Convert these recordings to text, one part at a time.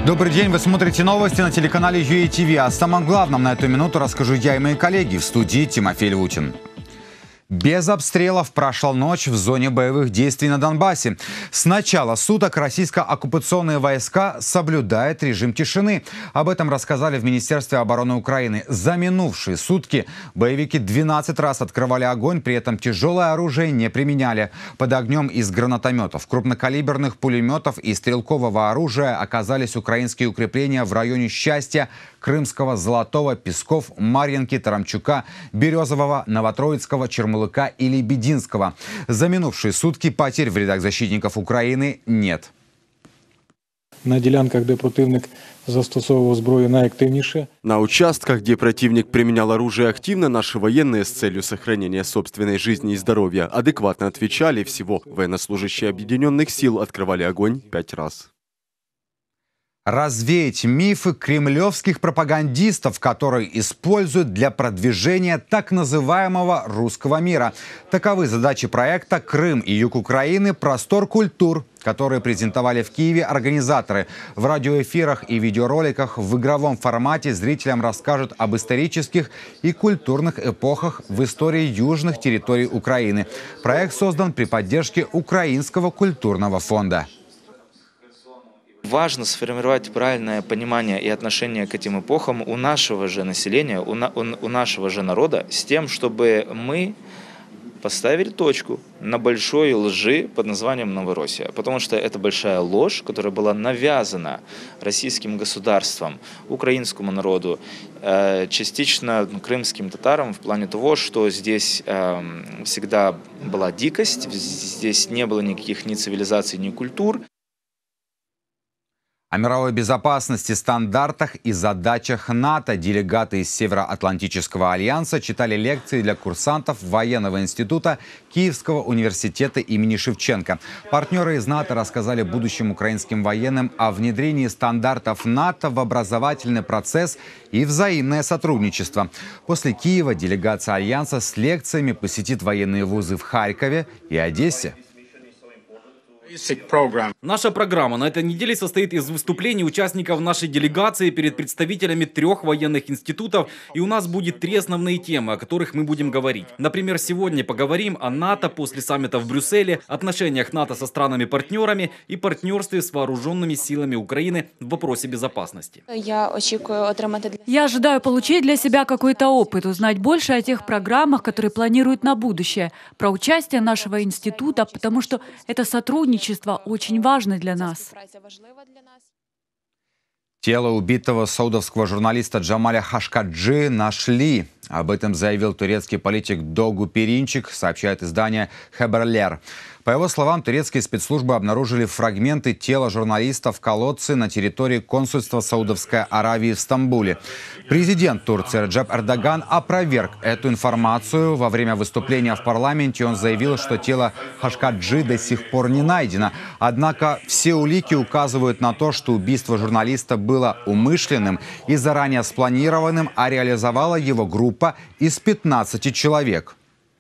Добрый день, вы смотрите новости на телеканале ЮАТВ. О самом главном на эту минуту расскажу я и мои коллеги. В студии Тимофей Левутин. Без обстрелов прошла ночь в зоне боевых действий на Донбассе. С начала суток российско-оккупационные войска соблюдают режим тишины. Об этом рассказали в Министерстве обороны Украины. За минувшие сутки боевики 12 раз открывали огонь, при этом тяжелое оружие не применяли. Под огнем из гранатометов, крупнокалиберных пулеметов и стрелкового оружия оказались украинские укрепления в районе Счастья, Крымского, Золотого, Песков, Марьинки, Тарамчука, Березового, Новотроицкого, Чермалыка и Лебединского. За минувшие сутки потерь в рядах защитников Украины нет. На ділянках, де противник застосовував зброю найактивніше. На участках, где противник применял оружие активно, наши военные с целью сохранения собственной жизни и здоровья адекватно отвечали. Всего военнослужащие объединенных сил открывали огонь 5 раз. Развеять мифы кремлевских пропагандистов, которые используют для продвижения так называемого русского мира. Таковы задачи проекта «Крым и юг Украины. Простор культур», которые презентовали в Киеве организаторы. В радиоэфирах и видеороликах в игровом формате зрителям расскажут об исторических и культурных эпохах в истории южных территорий Украины. Проект создан при поддержке Украинского культурного фонда. Важно сформировать правильное понимание и отношение к этим эпохам у нашего же населения, у нашего же народа, с тем, чтобы мы поставили точку на большой лжи под названием Новороссия. Потому что это большая ложь, которая была навязана российским государством, украинскому народу, частично крымским татарам в плане того, что здесь всегда была дикость, здесь не было никаких ни цивилизаций, ни культур. О мировой безопасности, стандартах и задачах НАТО делегаты из Североатлантического альянса читали лекции для курсантов военного института Киевского университета имени Шевченко. Партнеры из НАТО рассказали будущим украинским военным о внедрении стандартов НАТО в образовательный процесс и взаимное сотрудничество. После Киева делегация альянса с лекциями посетит военные вузы в Харькове и Одессе. Наша программа на этой неделе состоит из выступлений участников нашей делегации перед представителями 3 военных институтов. И у нас будет 3 основные темы, о которых мы будем говорить. Например, сегодня поговорим о НАТО после саммита в Брюсселе, отношениях НАТО со странами-партнерами и партнерстве с вооруженными силами Украины в вопросе безопасности. Я ожидаю получить для себя какой-то опыт, узнать больше о тех программах, которые планируют на будущее, про участие нашего института, потому что это сотрудничество очень важно для нас. Тело убитого саудовского журналиста Джамаля Хашкаджи нашли. Об этом заявил турецкий политик Догу Перинчик, сообщает издание Хаберлер. По его словам, турецкие спецслужбы обнаружили фрагменты тела журналиста в колодце на территории консульства Саудовской Аравии в Стамбуле. Президент Турции Реджеп Эрдоган опроверг эту информацию. Во время выступления в парламенте он заявил, что тело Хашкаджи до сих пор не найдено. Однако все улики указывают на то, что убийство журналиста было умышленным и заранее спланированным, а реализовала его группа из 15 человек.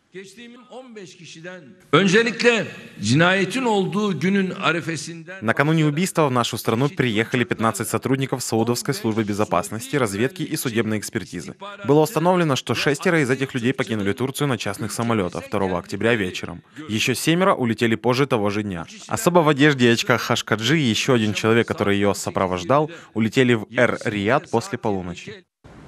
Накануне убийства в нашу страну приехали 15 сотрудников Саудовской службы безопасности, разведки и судебной экспертизы. Было установлено, что 6 из этих людей покинули Турцию на частных самолетах 2 октября вечером. Еще 7 улетели позже того же дня. Особо в одежде и очках Хашкаджи и еще 1 человек, который ее сопровождал, улетели в Эр-Рияд после полуночи.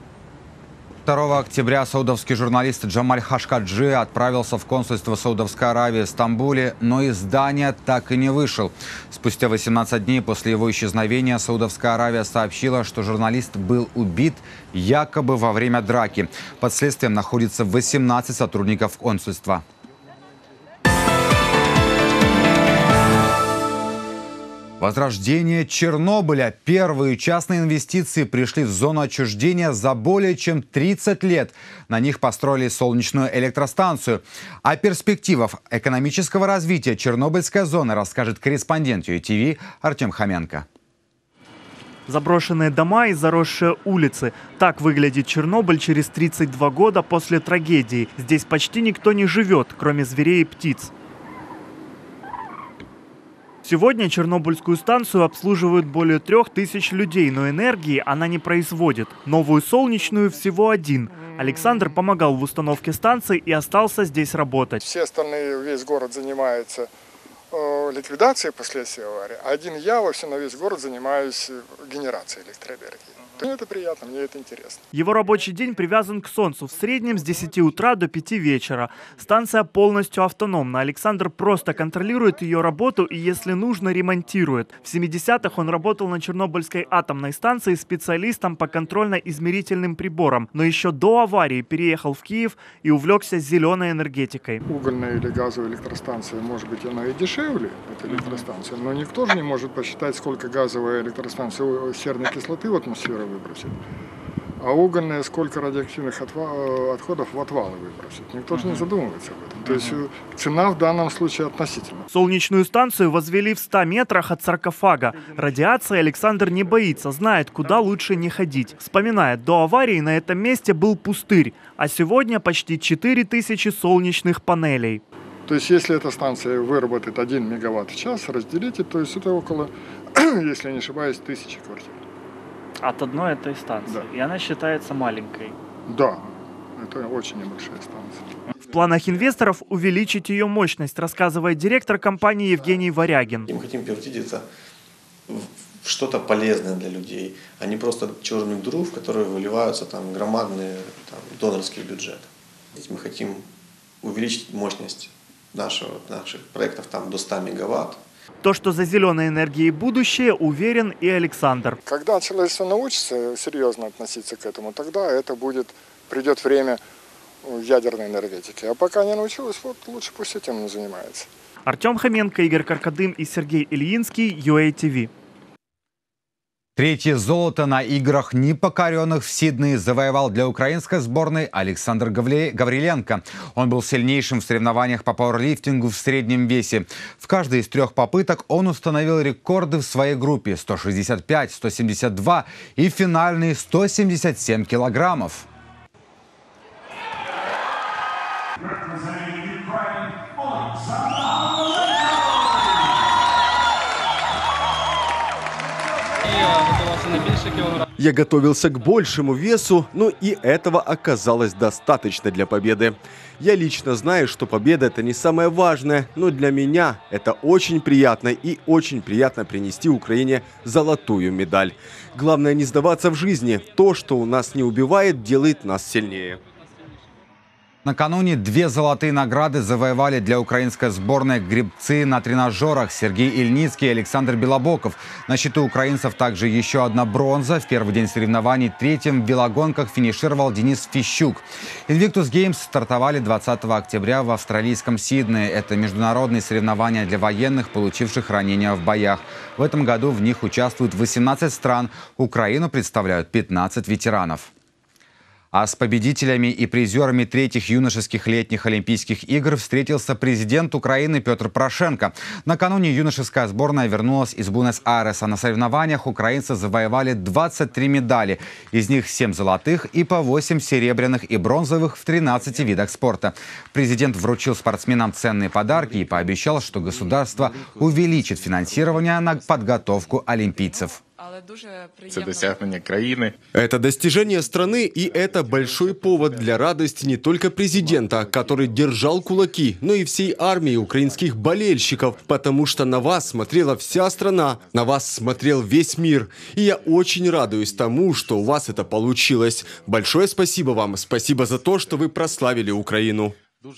2 октября саудовский журналист Джамаль Хашкаджи отправился в консульство Саудовской Аравии в Стамбуле, но из здания так и не вышел. Спустя 18 дней после его исчезновения Саудовская Аравия сообщила, что журналист был убит якобы во время драки. Под следствием находится 18 сотрудников консульства. Возрождение Чернобыля. Первые частные инвестиции пришли в зону отчуждения за более чем 30 лет. На них построили солнечную электростанцию. О перспективах экономического развития Чернобыльской зоны расскажет корреспондент ЮАТВ Артем Хоменко. Заброшенные дома и заросшие улицы. Так выглядит Чернобыль через 32 года после трагедии. Здесь почти никто не живет, кроме зверей и птиц. Сегодня Чернобыльскую станцию обслуживают более 3000 людей, но энергии она не производит. Новую солнечную всего один. Александр помогал в установке станции и остался здесь работать. Все остальные, весь город занимается ликвидацией последствий аварии. Один я вообще на весь город занимаюсь генерацией электроэнергии. Это приятно, мне это интересно. Его рабочий день привязан к солнцу. В среднем с 10 утра до 5 вечера. Станция полностью автономна. Александр просто контролирует ее работу и, если нужно, ремонтирует. В 70-х он работал на Чернобыльской атомной станции специалистом по контрольно-измерительным приборам. Но еще до аварии переехал в Киев и увлекся зеленой энергетикой. Угольная или газовая электростанция, может быть, она и дешевле, эта электростанция, но никто же не может посчитать, сколько газовая электростанция серной кислоты в атмосферу выбросит, а угольная сколько радиоактивных отходов в отвалы выбросит. Никто же не задумывается об этом. То есть цена в данном случае относительна. Солнечную станцию возвели в 100 метрах от саркофага. Радиации Александр не боится, знает, куда лучше не ходить. Вспоминает, до аварии на этом месте был пустырь, а сегодня почти 4000 солнечных панелей. То есть если эта станция выработает 1 мегаватт в час, разделите, то есть это около, если я не ошибаюсь, 1000 квартир. От одной этой станции. Да. И она считается маленькой. Да, это очень небольшая станция. В планах инвесторов увеличить ее мощность, рассказывает директор компании Евгений Варягин. Мы хотим превратить это в что-то полезное для людей, а не просто черную дыру, в которую выливаются там громадные донорские бюджеты. Мы хотим увеличить мощность наших проектов там, до 100 мегаватт. То, что за зеленой энергией будущее, уверен и Александр. Когда человечество научится серьезно относиться к этому, тогда придет время ядерной энергетики. А пока не научилась, вот лучше пусть этим занимается. Артем Хоменко, Игорь Каркадым и Сергей Ильинский, UATV. Третье золото на играх непокоренных в Сиднее завоевал для украинской сборной Александр Гавриленко. Он был сильнейшим в соревнованиях по пауэрлифтингу в среднем весе. В каждой из 3 попыток он установил рекорды в своей группе: 165, 172 и финальные 177 килограммов. Я готовился к большему весу, но и этого оказалось достаточно для победы. Я лично знаю, что победа – это не самое важное, но для меня это очень приятно и очень приятно принести Украине золотую медаль. Главное не сдаваться в жизни. То, что у нас не убивает, делает нас сильнее. Накануне 2 золотые награды завоевали для украинской сборной гребцы на тренажерах Сергей Ильницкий и Александр Белобоков. На счету украинцев также еще 1 бронза. В первый день соревнований 3-м в велогонках финишировал Денис Фищук. Invictus Games стартовали 20 октября в австралийском Сиднее. Это международные соревнования для военных, получивших ранения в боях. В этом году в них участвуют 18 стран. Украину представляют 15 ветеранов. А с победителями и призерами 3-х юношеских летних Олимпийских игр встретился президент Украины Петр Порошенко. Накануне юношеская сборная вернулась из Буэнос-Айреса. На соревнованиях украинцы завоевали 23 медали. Из них 7 золотых и по 8 серебряных и бронзовых в 13 видах спорта. Президент вручил спортсменам ценные подарки и пообещал, что государство увеличит финансирование на подготовку олимпийцев. Это достижение краины. Это достижение страны, и это большой повод для радости не только президента, который держал кулаки, но и всей армии украинских болельщиков, потому что на вас смотрела вся страна, на вас смотрел весь мир. И я очень радуюсь тому, что у вас это получилось. Большое спасибо вам. Спасибо за то, что вы прославили Украину.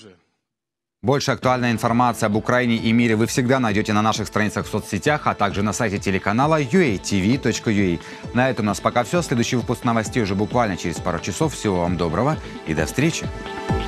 Больше актуальной информации об Украине и мире вы всегда найдете на наших страницах в соцсетях, а также на сайте телеканала uatv.ua. На этом у нас пока все. Следующий выпуск новостей уже буквально через пару часов. Всего вам доброго и до встречи.